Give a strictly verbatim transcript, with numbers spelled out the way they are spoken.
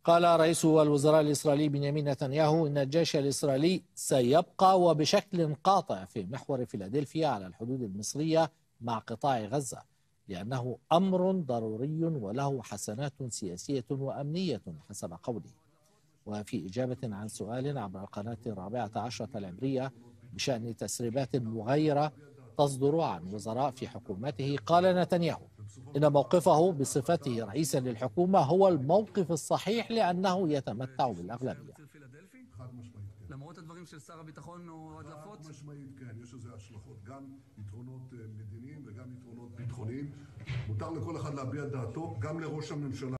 قال رئيس الوزراء الإسرائيلي بنيامين نتنياهو إن الجيش الإسرائيلي سيبقى وبشكل قاطع في محور فيلادلفيا على الحدود المصرية مع قطاع غزة، لأنه أمر ضروري وله حسنات سياسية وأمنية حسب قوله. وفي إجابة عن سؤال عبر القناة الرابعة عشرة العبرية بشأن تسريبات مغايرة تصدر عن وزراء في حكومته، قال نتنياهو إن موقفه بصفته رئيسا للحكومة هو الموقف الصحيح لأنه يتمتع بالأغلبية. למרות הדברים של שר הביטחון או הדלפות? חד משמעית כן, יש לזה השלכות, גם יתרונות מדיניים וגם יתרונות ביטחוניים. מותר לכל אחד להביע דעתו, גם לראש הממשלה.